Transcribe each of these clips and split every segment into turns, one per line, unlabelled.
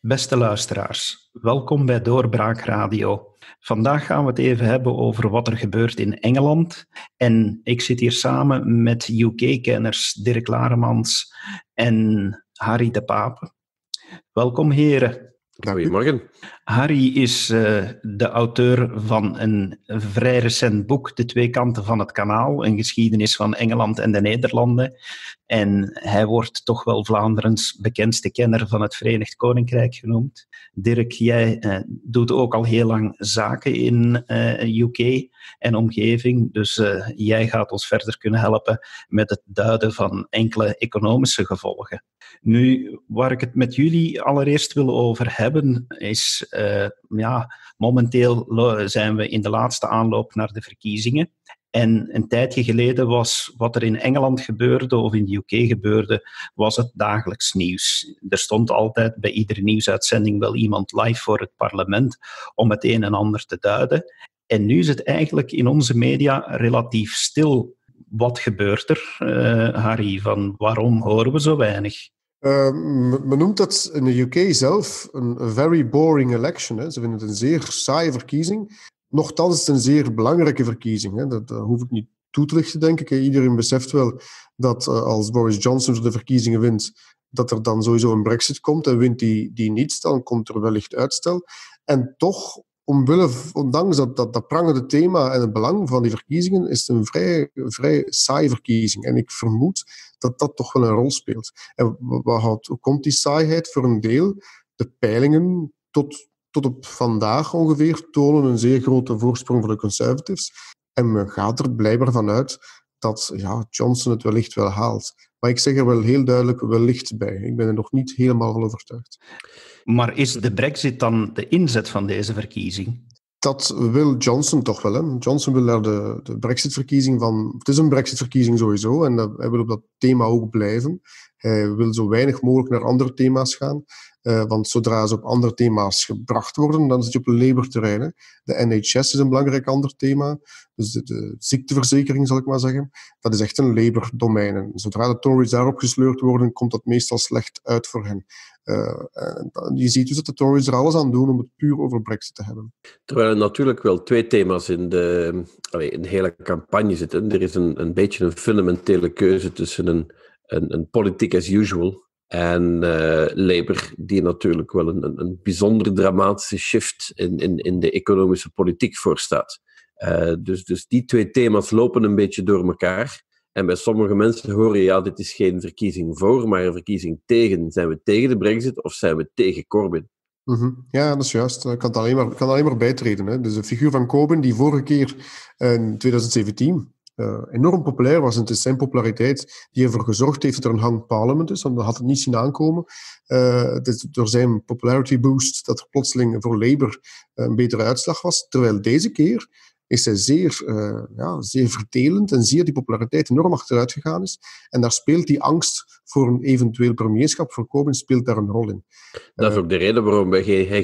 Beste luisteraars, welkom bij Doorbraak Radio. Vandaag gaan we het even hebben over wat er gebeurt in Engeland. En ik zit hier samen met UK-kenners Dirk Laremans en Harry de Pape. Welkom, heren.
Goedemorgen.
Harry is de auteur van een vrij recent boek, De Twee Kanten van het Kanaal, een geschiedenis van Engeland en de Nederlanden. En hij wordt toch wel Vlaanderens bekendste kenner van het Verenigd Koninkrijk genoemd. Dirk, jij doet ook al heel lang zaken in UK en omgeving, dus jij gaat ons verder kunnen helpen met het duiden van enkele economische gevolgen. Nu, waar ik het met jullie allereerst wil over hebben, is momenteel zijn we in de laatste aanloop naar de verkiezingen. En een tijdje geleden was wat er in Engeland gebeurde of in de UK gebeurde, was het dagelijks nieuws. Er stond altijd bij iedere nieuwsuitzending wel iemand live voor het parlement om het een en ander te duiden. En nu is het eigenlijk in onze media relatief stil. Wat gebeurt er, Harry? Waarom horen we zo weinig?
Men noemt dat in de UK zelf een very boring election. Hè. Ze vinden het een zeer saaie verkiezing. Nochtans is het een zeer belangrijke verkiezing. Hè. Dat hoef ik niet toe te lichten, denk ik. Iedereen beseft wel dat als Boris Johnson de verkiezingen wint, dat er dan sowieso een Brexit komt. En wint die niet, dan komt er wellicht uitstel. En toch, ondanks dat prangende thema en het belang van die verkiezingen, is het een vrij saaie verkiezing. En ik vermoed dat dat toch wel een rol speelt. En hoe komt die saaiheid? Voor een deel, de peilingen tot op vandaag ongeveer tonen een zeer grote voorsprong voor de Conservatives. En men gaat er blijkbaar vanuit dat Johnson het wellicht wel haalt. Maar ik zeg er wel heel duidelijk wellicht bij. Ik ben er nog niet helemaal van overtuigd.
Maar is de Brexit dan de inzet van deze verkiezing?
Dat wil Johnson toch wel. Hè? Johnson wil daar de Brexit-verkiezing van... Het is een Brexit-verkiezing sowieso en hij wil op dat thema ook blijven. Hij wil zo weinig mogelijk naar andere thema's gaan. Want zodra ze op andere thema's gebracht worden, dan zit je op een Labour-terrein. Hè? De NHS is een belangrijk ander thema. Dus de ziekteverzekering, zal ik maar zeggen. Dat is echt een Labour-domein. En zodra de Tories daarop gesleurd worden, komt dat meestal slecht uit voor hen. Je ziet dus dat de Tories er alles aan doen om het puur over Brexit te hebben.
Terwijl er natuurlijk wel twee thema's in de hele campagne zitten. Er is een beetje een fundamentele keuze tussen een politiek as usual en Labour, die natuurlijk wel een bijzonder dramatische shift in de economische politiek voorstaat. Dus die twee thema's lopen een beetje door elkaar. En bij sommige mensen horen je, dit is geen verkiezing voor, maar een verkiezing tegen. Zijn we tegen de Brexit of zijn we tegen Corbyn?
Mm-hmm. Ja, dat is juist. Ik kan alleen maar bijtreden. Hè. Dus de figuur van Corbyn, die vorige keer in 2017 enorm populair was, en het is zijn populariteit die ervoor gezorgd heeft dat er een hung parliament is, want dat had het niet zien aankomen. Het is door zijn popularity boost dat er plotseling voor Labour een betere uitslag was. Terwijl deze keer is hij zeer verdelend en zie je die populariteit enorm achteruit gegaan is. En daar speelt die angst voor een eventueel premierschap voor Corbyn speelt daar een rol in.
Dat is ook de reden waarom hij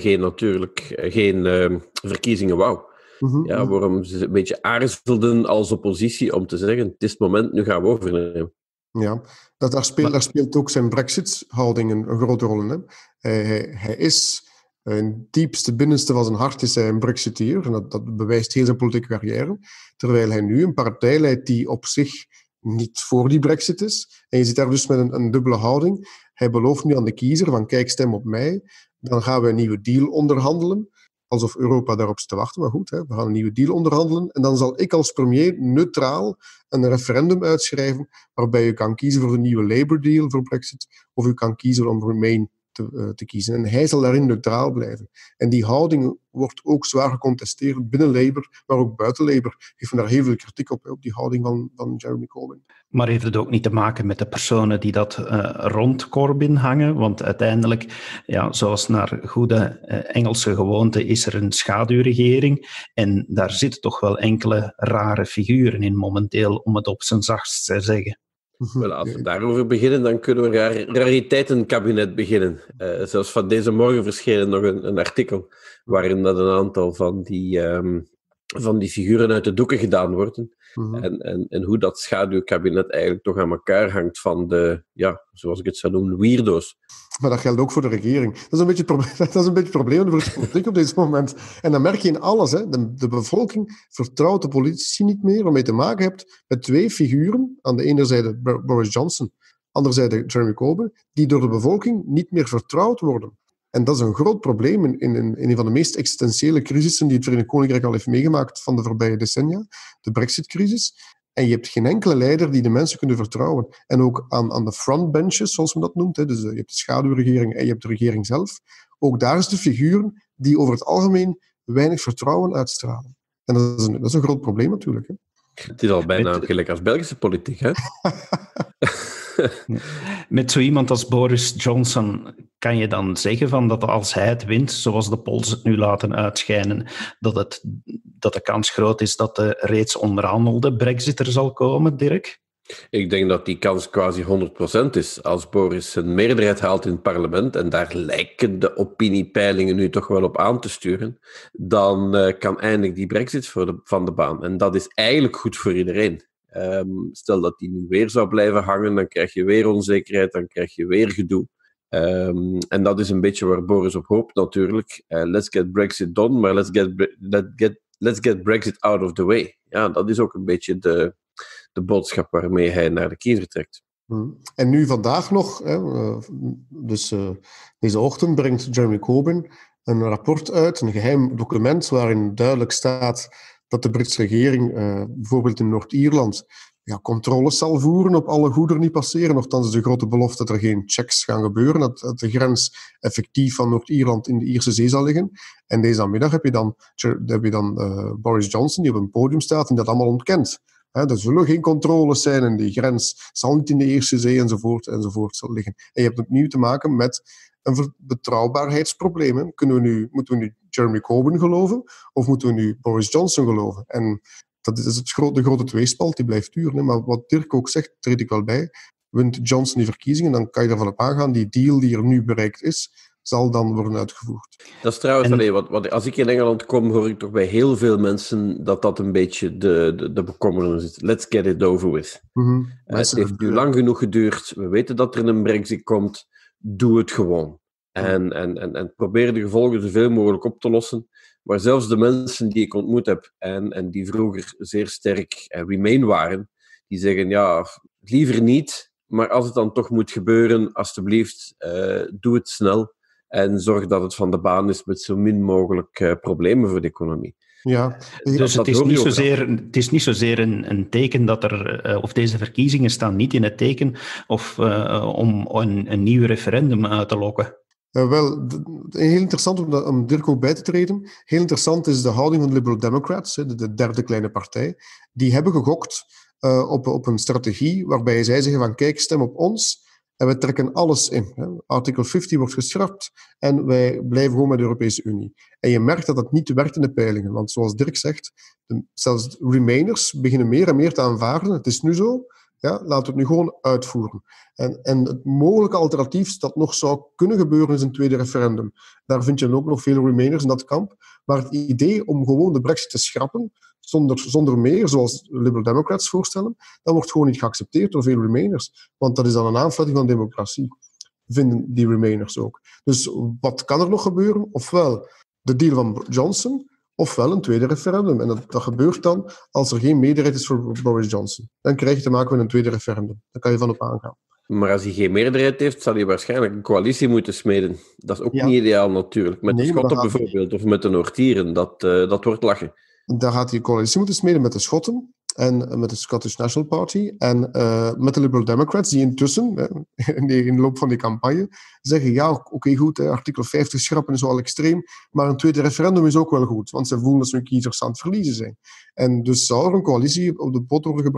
geen verkiezingen wou. Mm-hmm. Ja, waarom ze een beetje aarzelden als oppositie om te zeggen, het is het moment, nu gaan we overnemen.
Ja, daar speelt ook zijn Brexit-houding een grote rol in. Hè. Hij is... In het diepste, binnenste van zijn hart is hij een Brexiteer. En dat bewijst heel zijn politieke carrière. Terwijl hij nu een partij leidt die op zich niet voor die Brexit is. En je zit daar dus met een dubbele houding. Hij belooft nu aan de kiezer van kijk, stem op mij. Dan gaan we een nieuwe deal onderhandelen. Alsof Europa daarop zit te wachten. Maar goed, we gaan een nieuwe deal onderhandelen. En dan zal ik als premier neutraal een referendum uitschrijven waarbij u kan kiezen voor de nieuwe Labour deal voor Brexit. Of u kan kiezen om Remain te kiezen. En hij zal daarin neutraal blijven. En die houding wordt ook zwaar gecontesteerd binnen Labour, maar ook buiten Labour. Heeft men daar heel veel kritiek op die houding van Jeremy Corbyn.
Maar heeft het ook niet te maken met de personen die dat rond Corbyn hangen? Want uiteindelijk, zoals naar goede Engelse gewoonte, is er een schaduwregering. En daar zitten toch wel enkele rare figuren in momenteel, om het op zijn zachtst te zeggen.
Wel, als we daarover beginnen, dan kunnen we een rariteitenkabinet beginnen. Zelfs van deze morgen verscheen nog een artikel waarin dat een aantal van die figuren uit de doeken gedaan worden. Mm-hmm. En hoe dat schaduwkabinet eigenlijk toch aan elkaar hangt van de, zoals ik het zou noemen, weirdo's.
Maar dat geldt ook voor de regering. Dat is een beetje het probleem voor de politiek op dit moment. En dan merk je in alles. Hè. De bevolking vertrouwt de politici niet meer, waarmee je te maken hebt met twee figuren. Aan de ene zijde Boris Johnson, aan de andere zijde Jeremy Corbyn, die door de bevolking niet meer vertrouwd worden. En dat is een groot probleem in een van de meest existentiële crisissen die het Verenigd Koninkrijk al heeft meegemaakt van de voorbije decennia, de Brexit-crisis. En je hebt geen enkele leider die de mensen kunnen vertrouwen. En ook aan de frontbenches, zoals men dat noemt. Hè. Dus je hebt de schaduwregering en je hebt de regering zelf. Ook daar is de figuren die over het algemeen weinig vertrouwen uitstralen. En dat is een groot probleem natuurlijk. Hè.
Het is al bijna gelijk als Belgische politiek, hè?
Met zo iemand als Boris Johnson kan je dan zeggen van dat als hij het wint, zoals de polls het nu laten uitschijnen, dat de kans groot is dat de reeds onderhandelde Brexit er zal komen, Dirk?
Ik denk dat die kans quasi 100% is. Als Boris een meerderheid haalt in het parlement, en daar lijken de opiniepeilingen nu toch wel op aan te sturen, dan kan eindelijk die Brexit van de baan. En dat is eigenlijk goed voor iedereen. Stel dat die nu weer zou blijven hangen, dan krijg je weer onzekerheid, dan krijg je weer gedoe. En dat is een beetje waar Boris op hoopt natuurlijk. Let's get Brexit done, maar let's get Brexit out of the way. Ja, dat is ook een beetje de boodschap waarmee hij naar de kiezer trekt.
En nu vandaag nog, deze ochtend brengt Jeremy Corbyn een rapport uit, een geheim document waarin duidelijk staat dat de Britse regering bijvoorbeeld in Noord-Ierland controles zal voeren op alle goederen die passeren. Nochtans is de grote belofte dat er geen checks gaan gebeuren, dat de grens effectief van Noord-Ierland in de Ierse Zee zal liggen. En deze middag heb je dan Boris Johnson, die op een podium staat en dat allemaal ontkent. Er zullen geen controles zijn en die grens zal niet in de Ierse Zee enzovoort liggen. En je hebt opnieuw te maken met een betrouwbaarheidsprobleem. Moeten we nu Jeremy Corbyn geloven of moeten we nu Boris Johnson geloven? En dat is de grote tweespalt die blijft duren. Hè. Maar wat Dirk ook zegt, treed ik wel bij. Wint Johnson die verkiezingen, dan kan je ervan op aangaan, die deal die er nu bereikt is, zal dan worden uitgevoerd.
Dat is trouwens, wat als ik in Engeland kom, hoor ik toch bij heel veel mensen dat een beetje de bekommernis is. Let's get it over with.
Mm-hmm.
Het heeft nu lang genoeg geduurd. We weten dat er een Brexit komt. Doe het gewoon. En probeer de gevolgen zoveel mogelijk op te lossen. Maar zelfs de mensen die ik ontmoet heb en die vroeger zeer sterk Remain waren, die zeggen, ja, liever niet, maar als het dan toch moet gebeuren, alstublieft, doe het snel en zorg dat het van de baan is met zo min mogelijk problemen voor de economie.
Ja.
Dus het is niet zozeer een teken dat of deze verkiezingen staan niet in het teken om een nieuw referendum uit te lokken.
Wel, heel interessant om Dirk ook bij te treden. Heel interessant is de houding van de Liberal Democrats, de derde kleine partij. Die hebben gegokt op een strategie waarbij zij zeggen van kijk, stem op ons en we trekken alles in. Artikel 50 wordt geschrapt en wij blijven gewoon met de Europese Unie. En je merkt dat dat niet werkt in de peilingen, want zoals Dirk zegt, zelfs Remainers beginnen meer en meer te aanvaarden. Het is nu zo. Ja, laten we het nu gewoon uitvoeren. En het mogelijke alternatief dat nog zou kunnen gebeuren is een tweede referendum. Daar vind je ook nog veel Remainers in dat kamp. Maar het idee om gewoon de Brexit te schrappen, zonder meer, zoals de Liberal Democrats voorstellen, dat wordt gewoon niet geaccepteerd door veel Remainers. Want dat is dan een aanfluiting van democratie, vinden die Remainers ook. Dus wat kan er nog gebeuren? Ofwel de deal van Johnson, ofwel een tweede referendum. En dat gebeurt dan als er geen meerderheid is voor Boris Johnson. Dan krijg je te maken met een tweede referendum. Daar kan je van op aangaan.
Maar als hij geen meerderheid heeft, zal hij waarschijnlijk een coalitie moeten smeden. Dat is ook niet ideaal natuurlijk. Met de Schotten bijvoorbeeld, of met de Noord-Ieren. Dat wordt lachen.
Daar gaat hij een coalitie moeten smeden met de Schotten en met de Scottish National Party en met de Liberal Democrats, die intussen, in de loop van die campagne, zeggen, ja, oké, goed, artikel 50 schrappen is wel extreem, maar een tweede referendum is ook wel goed, want ze voelen dat ze hun kiezers aan het verliezen zijn. En dus zou er een coalitie op de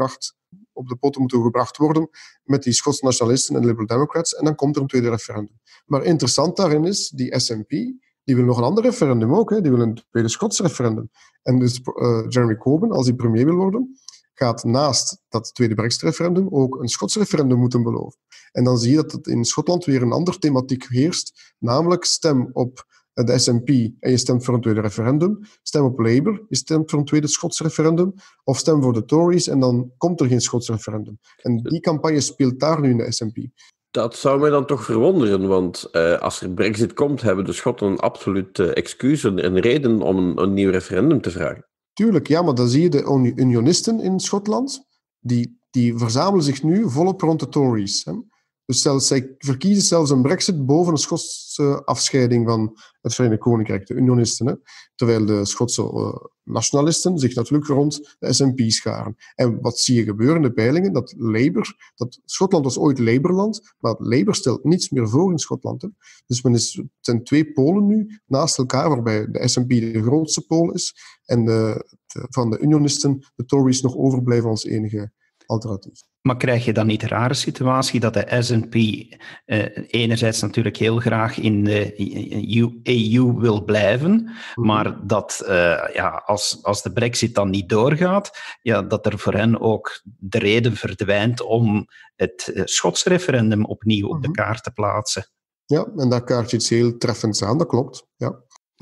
pot moeten gebracht worden met die Schotse nationalisten en de Liberal Democrats, en dan komt er een tweede referendum. Maar interessant daarin is, die SNP, die wil nog een ander referendum ook. Die wil een tweede Schots referendum. En dus Jeremy Corbyn, als hij premier wil worden, gaat naast dat tweede Brexit-referendum ook een Schots referendum moeten beloven. En dan zie je dat het in Schotland weer een andere thematiek heerst, namelijk stem op de SNP en je stemt voor een tweede referendum, stem op Labour, je stemt voor een tweede Schots referendum, of stem voor de Tories en dan komt er geen Schots referendum. En die campagne speelt daar nu in de SNP.
Dat zou mij dan toch verwonderen, want als er Brexit komt, hebben de Schotten een absoluut excuus, een reden om een nieuw referendum te vragen.
Tuurlijk, ja, maar dan zie je de unionisten in Schotland, die verzamelen zich nu volop rond de Tories. Hè. Dus zij verkiezen zelfs een Brexit boven een Schotse afscheiding van het Verenigd Koninkrijk, de unionisten. Hè. Terwijl de Schotse nationalisten zich natuurlijk rond de SNP scharen. En wat zie je gebeuren in de peilingen? Dat Schotland was ooit Labourland, maar Labour stelt niets meer voor in Schotland. Hè. Dus het zijn twee polen nu naast elkaar, waarbij de SNP de grootste pool is en van de unionisten de Tories nog overblijven als enige alternatief.
Maar krijg je dan niet de rare situatie dat de SNP enerzijds natuurlijk heel graag in de EU wil blijven, maar dat als de Brexit dan niet doorgaat, dat er voor hen ook de reden verdwijnt om het Schots referendum opnieuw op de kaart te plaatsen?
Ja, en daar kaart je iets heel treffends aan, dat klopt. Ja.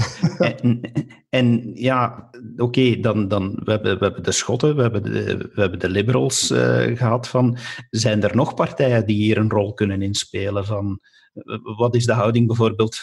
En ja, oké, dan we hebben de Schotten, we hebben de Liberals gehad. Zijn er nog partijen die hier een rol kunnen inspelen? Wat is de houding bijvoorbeeld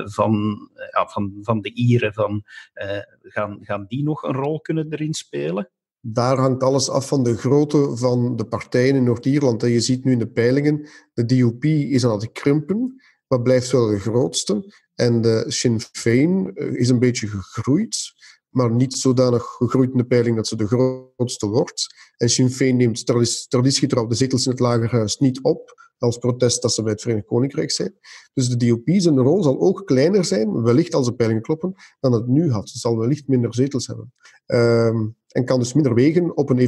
van de Ieren? Gaan die nog een rol kunnen erin spelen?
Daar hangt alles af van de grootte van de partijen in Noord-Ierland. Je ziet nu in de peilingen, de DUP is aan het krimpen, maar blijft wel de grootste. En de Sinn Féin is een beetje gegroeid, maar niet zodanig gegroeid in de peiling dat ze de grootste wordt. En Sinn Féin neemt traditiegetrouw de zetels in het Lagerhuis niet op, als protest dat ze bij het Verenigd Koninkrijk zijn. Dus de DUP zijn rol zal ook kleiner zijn, wellicht als de peilingen kloppen, dan het nu had. Ze zal wellicht minder zetels hebben. En kan dus minder wegen op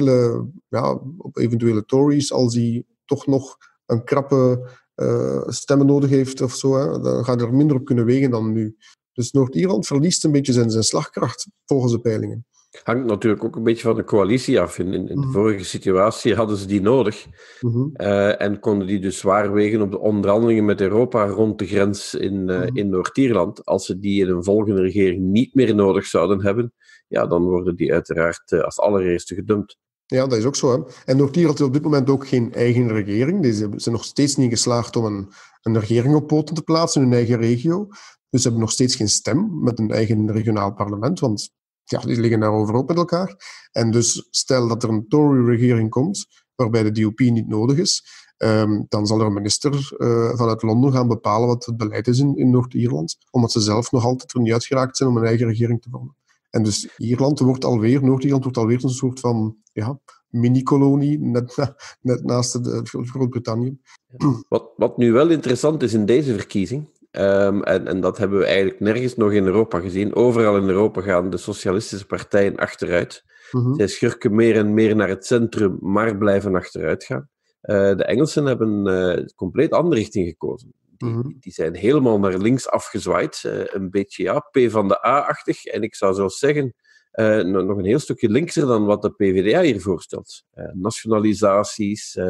op eventuele Tories, als die toch nog een krappe stemmen nodig heeft of zo, hè. Dan gaat er minder op kunnen wegen dan nu. Dus Noord-Ierland verliest een beetje zijn slagkracht volgens de peilingen.
Hangt natuurlijk ook een beetje van de coalitie af. In de vorige situatie hadden ze die nodig en konden die dus zwaar wegen op de onderhandelingen met Europa rond de grens in Noord-Ierland. Als ze die in een volgende regering niet meer nodig zouden hebben, dan worden die uiteraard als allereerste gedumpt.
Ja, dat is ook zo. Hè. En Noord-Ierland heeft op dit moment ook geen eigen regering. Ze zijn nog steeds niet geslaagd om een regering op poten te plaatsen in hun eigen regio. Dus ze hebben nog steeds geen stem met een eigen regionaal parlement, want die liggen daarover ook met elkaar. En dus stel dat er een Tory-regering komt, waarbij de DUP niet nodig is, dan zal er een minister vanuit Londen gaan bepalen wat het beleid is in Noord-Ierland, omdat ze zelf nog altijd er niet uitgeraakt zijn om een eigen regering te vormen. En dus Noord-Ierland wordt alweer een soort van mini-kolonie, net naast Groot-Brittannië.
Wat nu wel interessant is in deze verkiezing, en dat hebben we eigenlijk nergens nog in Europa gezien. Overal in Europa gaan de socialistische partijen achteruit. Zij schurken meer en meer naar het centrum, maar blijven achteruit gaan. De Engelsen hebben een compleet andere richting gekozen. Die zijn helemaal naar links afgezwaaid. Een beetje PvdA-achtig. En ik zou zelfs zeggen, nog een heel stukje linkser dan wat de PvdA hier voorstelt. Nationalisaties,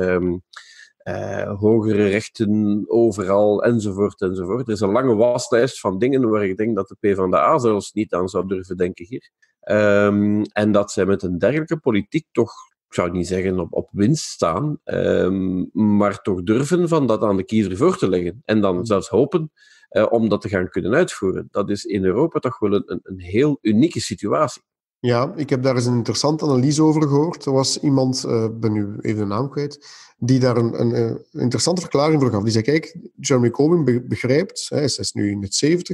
hogere rechten overal, enzovoort, enzovoort. Er is een lange waslijst van dingen waar ik denk dat de PvdA zelfs niet aan zou durven denken hier. En dat zij met een dergelijke politiek toch, ik zou niet zeggen op winst staan, maar toch durven van dat aan de kiezer voor te leggen. En dan zelfs hopen om dat te gaan kunnen uitvoeren. Dat is in Europa toch wel een heel unieke situatie.
Ja, ik heb daar eens een interessante analyse over gehoord. Er was iemand, ben nu even de naam kwijt, die daar een interessante verklaring voor gaf. Die zei, kijk, Jeremy Corbyn begrijpt, hij is nu in het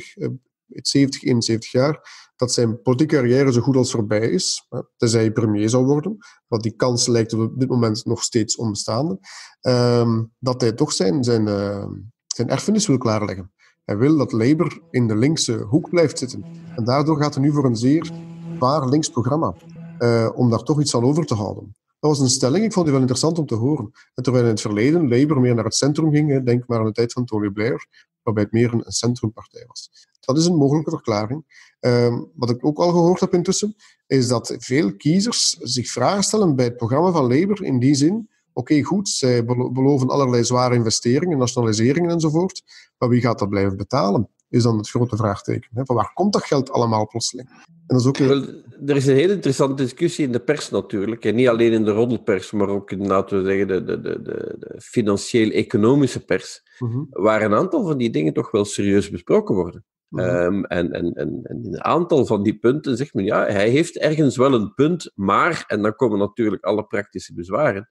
71 jaar, dat zijn politieke carrière zo goed als voorbij is, tenzij hij premier zou worden, want die kans lijkt op dit moment nog steeds onbestaande, dat hij toch zijn erfenis wil klaarleggen. Hij wil dat Labour in de linkse hoek blijft zitten. En daardoor gaat hij nu voor een zeer zwaar links programma, om daar toch iets aan over te houden. Dat was een stelling, ik vond die wel interessant om te horen. En terwijl in het verleden Labour meer naar het centrum ging, denk maar aan de tijd van Tony Blair, waarbij het meer een centrumpartij was. Dat is een mogelijke verklaring. Wat ik ook al gehoord heb intussen, is dat veel kiezers zich vragen stellen bij het programma van Labour in die zin, oké, goed, zij beloven allerlei zware investeringen, nationaliseringen enzovoort, maar wie gaat dat blijven betalen? Is dan het grote vraagteken. Van waar komt dat geld allemaal plotseling? En dat is ook...
Wel, er is een hele interessante discussie in de pers natuurlijk. En niet alleen in de roddelpers, maar ook in, laten we zeggen, de financieel-economische pers. Waar een aantal van die dingen toch wel serieus besproken worden. En in een aantal van die punten zegt men, ja, hij heeft ergens wel een punt, maar, en dan komen natuurlijk alle praktische bezwaren.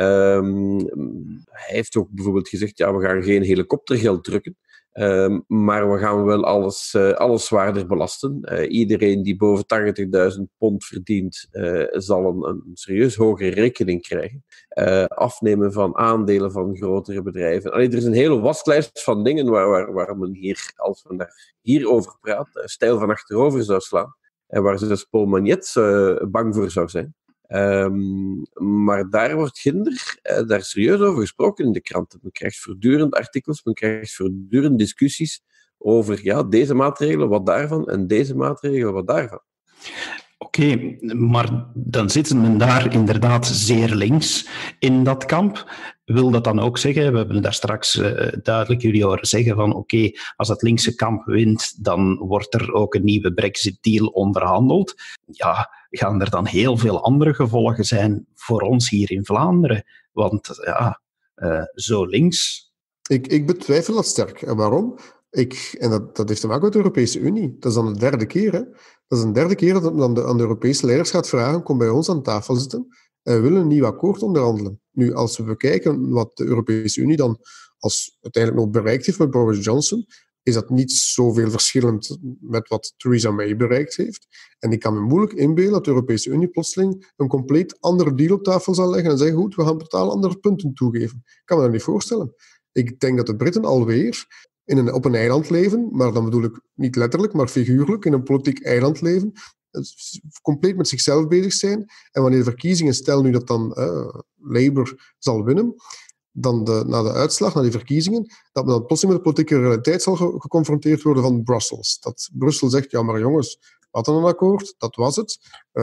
Hij heeft ook bijvoorbeeld gezegd, ja, we gaan geen helikoptergeld drukken. Maar we gaan wel alles zwaarder belasten. Iedereen die boven £80.000 verdient, zal een serieus hogere rekening krijgen. Afnemen van aandelen van grotere bedrijven. Allee, er is een hele waslijst van dingen waar men hier, als men daar hierover praat, stijl van achterover zou slaan. En waar zelfs Paul Magnet bang voor zou zijn. Maar daar wordt ginder daar serieus over gesproken in de kranten. Men krijgt voortdurend artikels, men krijgt voortdurend discussies over ja, deze maatregelen, wat daarvan, en deze maatregelen, wat daarvan.
Oké, maar dan zitten men daar inderdaad zeer links in dat kamp. Wil dat dan ook zeggen, we hebben daar straks duidelijk jullie horen zeggen van oké, als het linkse kamp wint, dan wordt er ook een nieuwe Brexit-deal onderhandeld. Ja, gaan er dan heel veel andere gevolgen zijn voor ons hier in Vlaanderen? Want ja, zo links...
Ik betwijfel dat sterk. En waarom? Dat heeft te maken met de Europese Unie. Dat is dan de derde keer. Hè? Dat is de derde keer dat men aan de Europese leiders gaat vragen, kom bij ons aan tafel zitten en we willen een nieuw akkoord onderhandelen. Nu, als we bekijken wat de Europese Unie dan als uiteindelijk nog bereikt heeft met Boris Johnson, is dat niet zoveel verschillend met wat Theresa May bereikt heeft. En ik kan me moeilijk inbeelden dat de Europese Unie plotseling een compleet andere deal op tafel zal leggen en zeggen, goed, we gaan totaal andere punten toegeven. Ik kan me dat niet voorstellen. Ik denk dat de Britten alweer op een eiland leven, maar dan bedoel ik niet letterlijk, maar figuurlijk, in een politiek eiland leven, compleet met zichzelf bezig zijn. En wanneer de verkiezingen, stel nu dat dan Labour zal winnen, dan na de uitslag, na die verkiezingen, dat men dan plotseling met de politieke realiteit zal geconfronteerd worden van Brussels. Dat Brussel zegt, ja maar jongens, we hadden een akkoord, dat was het.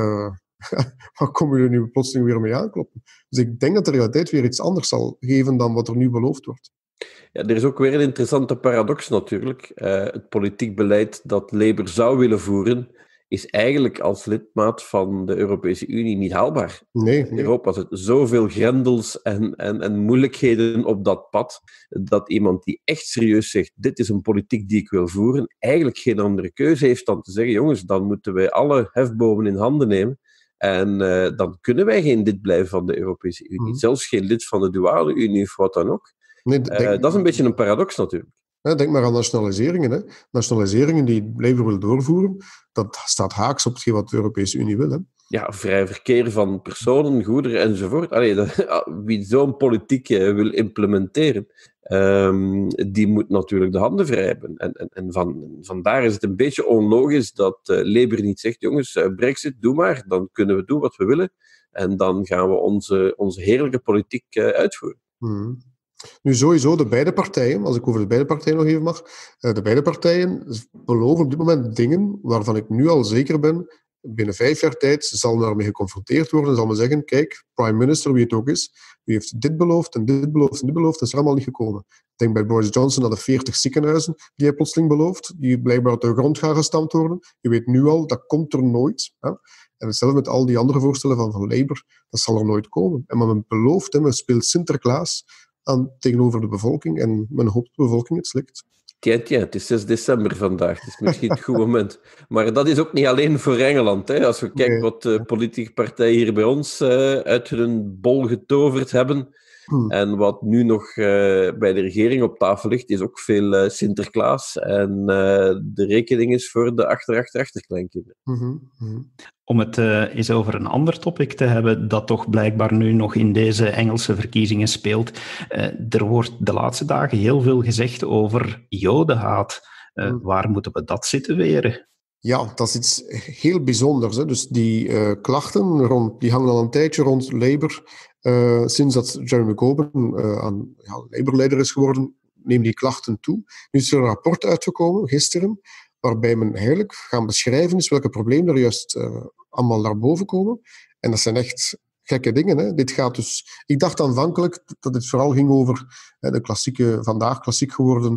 Waar komen jullie nu plotseling weer mee aankloppen? Dus ik denk dat de realiteit weer iets anders zal geven dan wat er nu beloofd wordt.
Ja, er is ook weer een interessante paradox natuurlijk. Het politiek beleid dat Labour zou willen voeren, is eigenlijk als lidmaat van de Europese Unie niet haalbaar.
Nee.
In Europa zitten zoveel grendels en moeilijkheden op dat pad, dat iemand die echt serieus zegt, dit is een politiek die ik wil voeren, eigenlijk geen andere keuze heeft dan te zeggen, jongens, dan moeten wij alle hefbomen in handen nemen. En dan kunnen wij geen lid blijven van de Europese Unie. Zelfs geen lid van de douane-Unie of wat dan ook.
Nee,
dat is een beetje een paradox natuurlijk.
Ja, denk maar aan nationaliseringen. Hè. Nationaliseringen die Labour wil doorvoeren, dat staat haaks op hetgeen wat de Europese Unie wil. Hè.
Ja, vrij verkeer van personen, goederen enzovoort. Wie zo'n politiek wil implementeren, die moet natuurlijk de handen vrij hebben. En vandaar is het een beetje onlogisch dat Labour niet zegt, jongens, Brexit, doe maar, dan kunnen we doen wat we willen. En dan gaan we onze heerlijke politiek uitvoeren.
Nu sowieso de beide partijen, als ik over de beide partijen nog even mag, de beide partijen beloven op dit moment dingen waarvan ik nu al zeker ben, binnen 5 jaar tijd zal men daarmee geconfronteerd worden en zal men zeggen, kijk, prime minister, wie het ook is, u heeft dit beloofd en dit beloofd en dit beloofd, dat is er allemaal niet gekomen. Ik denk bij Boris Johnson aan de 40 ziekenhuizen die hij plotseling belooft, die blijkbaar uit de grond gaan gestampt worden. Je weet nu al, dat komt er nooit. Hè? En hetzelfde met al die andere voorstellen van Labour, dat zal er nooit komen. En maar men belooft, men speelt Sinterklaas tegenover de bevolking en men hoopt dat de bevolking het slikt.
Tja, het is 6 december vandaag. Het is misschien het goede moment. Maar dat is ook niet alleen voor Engeland. Hè. Als we kijken wat de politieke partijen hier bij ons uit hun bol getoverd hebben en wat nu nog bij de regering op tafel ligt, is ook veel Sinterklaas. En de rekening is voor de achterkleinkinderen.
Om het eens over een ander topic te hebben, dat toch blijkbaar nu nog in deze Engelse verkiezingen speelt. Er wordt de laatste dagen heel veel gezegd over jodenhaat. Waar moeten we dat situeren?
Ja, dat is iets heel bijzonders. Hè. Dus die klachten die hangen al een tijdje rond Labour. Sinds dat Jeremy Corbyn Labour-leider is geworden, nemen die klachten toe. Nu is er een rapport uitgekomen, gisteren, waarbij men eigenlijk gaan beschrijven is welke problemen er juist allemaal naar boven komen. En dat zijn echt gekke dingen. Hè. Dit gaat dus... Ik dacht aanvankelijk dat het vooral ging over de klassieke, vandaag klassiek geworden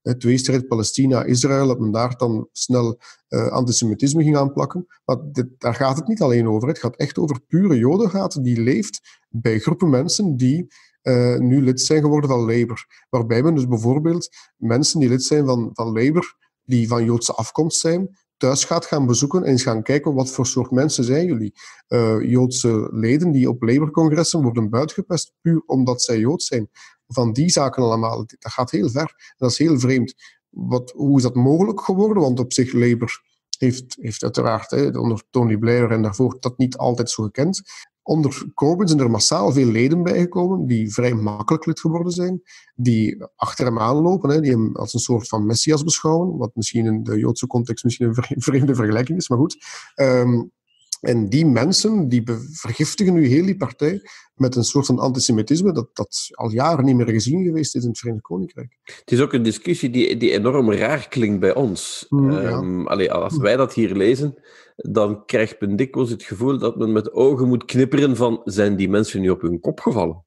tweestrijd Palestina-Israël, dat men daar dan snel antisemitisme ging aanplakken. Maar daar gaat het niet alleen over. Het gaat echt over pure jodenhaat die leeft bij groepen mensen die nu lid zijn geworden van Labour. Waarbij men dus bijvoorbeeld mensen die lid zijn van Labour, die van Joodse afkomst zijn, thuis gaat gaan bezoeken en eens gaan kijken wat voor soort mensen zijn jullie. Joodse leden die op Labour-congressen worden buitgepest puur omdat zij Joods zijn. Van die zaken allemaal. Dat gaat heel ver. En dat is heel vreemd. Hoe is dat mogelijk geworden? Want op zich, Labour heeft uiteraard onder Tony Blair en daarvoor dat niet altijd zo gekend. Onder Corbyn zijn er massaal veel leden bijgekomen die vrij makkelijk lid geworden zijn, die achter hem aanlopen, die hem als een soort van messias beschouwen, wat misschien in de Joodse context misschien een vreemde vergelijking is, maar goed. En die mensen die vergiftigen nu heel die partij met een soort van antisemitisme dat al jaren niet meer gezien geweest is in het Verenigd Koninkrijk.
Het is ook een discussie die enorm raar klinkt bij ons. Als wij dat hier lezen, dan krijgt men dikwijls het gevoel dat men met ogen moet knipperen van, zijn die mensen nu op hun kop gevallen?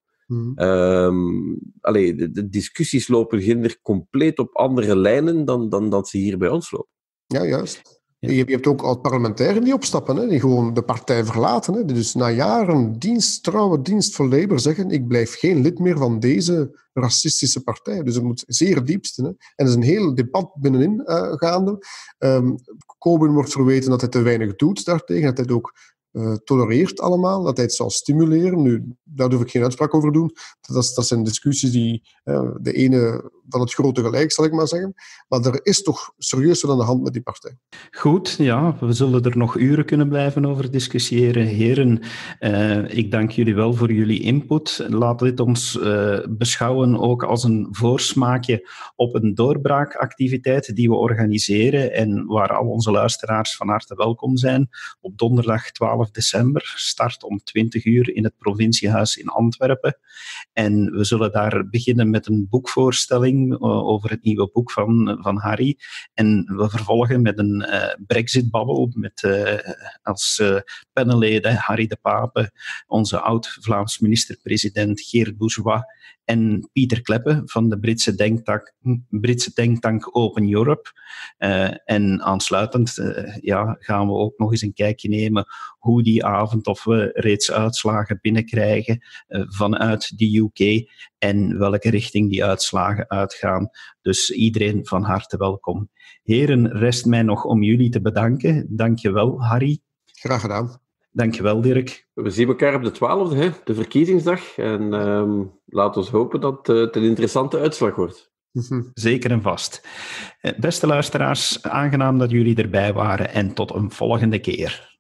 De discussies lopen ginder compleet op andere lijnen dan dat ze hier bij ons lopen.
Ja, juist. Ja. Je hebt ook oud-parlementairen die opstappen, die gewoon de partij verlaten. Die dus na jaren trouwe dienst voor Labour zeggen, ik blijf geen lid meer van deze racistische partij. Dus het moet zeer diepste. En er is een heel debat binnenin gaande. Corbyn wordt verweten dat hij te weinig doet daartegen, dat hij het ook tolereert allemaal, dat hij het zal stimuleren. Nu, daar durf ik geen uitspraak over doen. Dat zijn discussies die de ene van het grote gelijk, zal ik maar zeggen. Maar er is toch serieus wat aan de hand met die partij.
Goed, ja, we zullen er nog uren kunnen blijven over discussiëren. Heren, ik dank jullie wel voor jullie input. Laat dit ons beschouwen ook als een voorsmaakje op een doorbraakactiviteit die we organiseren en waar al onze luisteraars van harte welkom zijn. Op donderdag 12 december, start om 20 uur in het provinciehuis in Antwerpen. En we zullen daar beginnen met een boekvoorstelling over het nieuwe boek van Harry. En we vervolgen met een Brexit-babbel met als panelleden Harry de Pape, onze oud-Vlaams minister-president Geert Bourgeois en Pieter Kleppe van de Britse denktank Open Europe. En aansluitend gaan we ook nog eens een kijkje nemen hoe die avond, of we reeds uitslagen binnenkrijgen vanuit de UK en welke richting die uitslagen uitgaan. Dus iedereen van harte welkom. Heren, rest mij nog om jullie te bedanken. Dank je wel, Harry.
Graag gedaan.
Dank je wel, Dirk.
We zien elkaar op de 12e, de verkiezingsdag. En laten we hopen dat het een interessante uitslag wordt.
Zeker en vast. Beste luisteraars, aangenaam dat jullie erbij waren en tot een volgende keer.